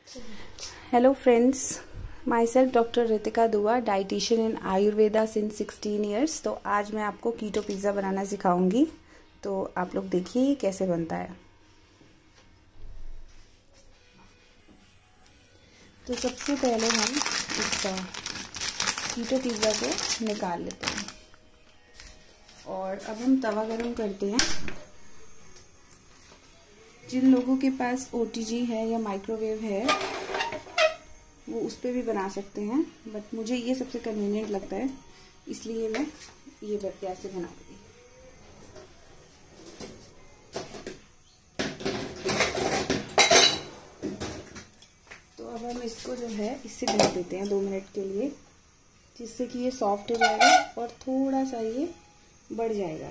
Hello friends, myself Dr. Ritika Dua, dietitian in Ayurveda since 16 years। तो आज मैं आपको कीटो पिज़्ज़ा बनाना सिखाऊंगी। तो आप लोग देखिए कैसे बनता है। तो सबसे पहले हम इसका कीटो पिज़्ज़ा को निकाल लेते हैं और अब हम तवा गरम करते हैं। जिन लोगों के पास OTG है या माइक्रोवेव है वो उस पर भी बना सकते हैं, बट मुझे ये सबसे कन्वीनियंट लगता है, इसलिए मैं ये गैस से बनाऊंगी। तो अब हम इसको जो है इससे ढक देते हैं 2 मिनट के लिए, जिससे कि ये सॉफ्ट हो जाएगा और थोड़ा सा ये बढ़ जाएगा।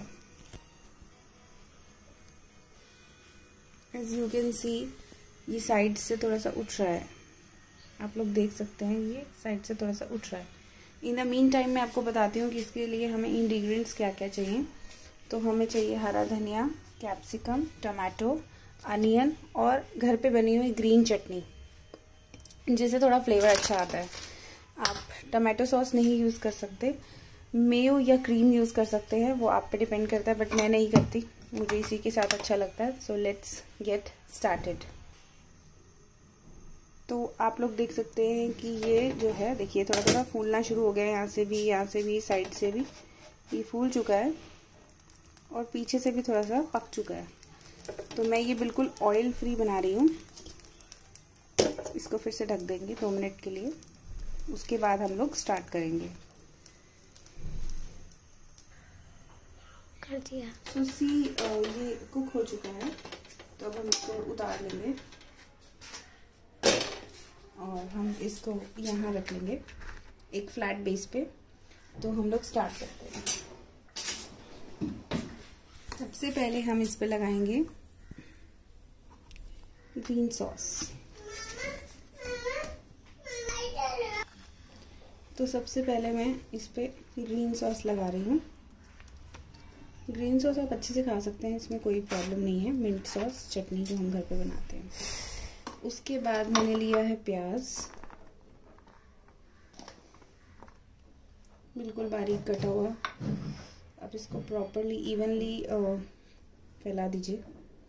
एज यू कैन सी ये साइड से थोड़ा सा उठ रहा है, आप लोग देख सकते हैं ये साइड से थोड़ा सा उठ रहा है। इन द मीन टाइम मैं आपको बताती हूँ कि इसके लिए हमें इंग्रेडिएंट्स क्या क्या चाहिए। तो हमें चाहिए हरा धनिया, कैप्सिकम, टमाटो, अनियन और घर पे बनी हुई ग्रीन चटनी, जिससे थोड़ा फ्लेवर अच्छा आता है। आप टमाटो सॉस नहीं यूज़ कर सकते, मेयो या क्रीम यूज़ कर सकते हैं, वो आप पे डिपेंड करता है, बट मैं नहीं करती, मुझे इसी के साथ अच्छा लगता है। So let's get started. तो आप लोग देख सकते हैं कि ये जो है, देखिए थोड़ा थोड़ा फूलना शुरू हो गया है, यहाँ से भी, साइड से भी ये फूल चुका है और पीछे से भी थोड़ा सा पक चुका है। तो मैं ये बिल्कुल ऑयल फ्री बना रही हूँ। इसको फिर से ढक देंगे 2 मिनट के लिए, उसके बाद हम लोग स्टार्ट करेंगे। कर दिया। तो ये कुक हो चुका है, तो अब हम इसको उतार लेंगे और हम इसको यहाँ रख लेंगे एक फ्लैट बेस पे। तो हम लोग स्टार्ट करते हैं। सबसे पहले हम इस पे लगाएंगे ग्रीन सॉस। तो सबसे पहले मैं इस पे ग्रीन सॉस लगा रही हूँ। ग्रीन सॉस आप अच्छे से खा सकते हैं, इसमें कोई प्रॉब्लम नहीं है। मिंट सॉस चटनी जो हम घर पे बनाते हैं। उसके बाद मैंने लिया है प्याज, बिल्कुल बारीक कटा हुआ। अब इसको प्रॉपरली इवनली फैला दीजिए।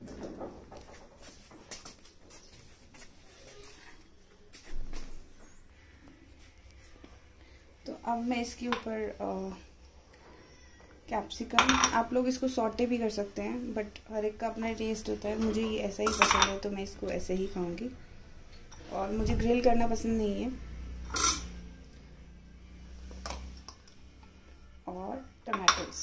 तो अब मैं इसके ऊपर कैप्सिकम, आप लोग इसको सॉटे भी कर सकते हैं, बट हर एक का अपना टेस्ट होता है। मुझे ये ऐसा ही पसंद है तो मैं इसको ऐसे ही खाऊंगी, और मुझे ग्रिल करना पसंद नहीं है। और टमाटोस,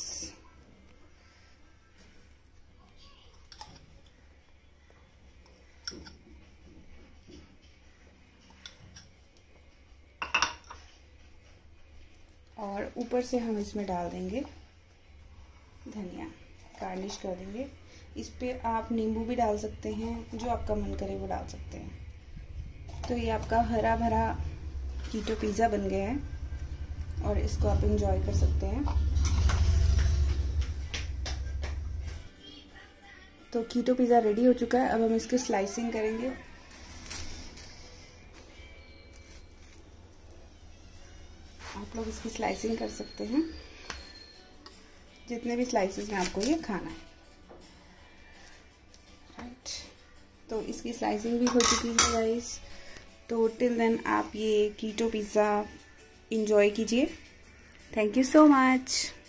और ऊपर से हम इसमें डाल देंगे धनिया, गार्निश कर देंगे। इस पे आप नींबू भी डाल सकते हैं, जो आपका मन करे वो डाल सकते हैं। तो ये आपका हरा भरा कीटो पिज़्ज़ा बन गया है और इसको आप एंजॉय कर सकते हैं। तो कीटो पिज़्ज़ा रेडी हो चुका है। अब हम इसकी स्लाइसिंग करेंगे। आप लोग इसकी स्लाइसिंग कर सकते हैं, जितने भी स्लाइसेस में आपको ये खाना है। राइट, तो इसकी स्लाइसिंग भी हो चुकी है गाइस। तो टिल देन आप ये कीटो पिज़्ज़ा इंजॉय कीजिए। Thank you so much.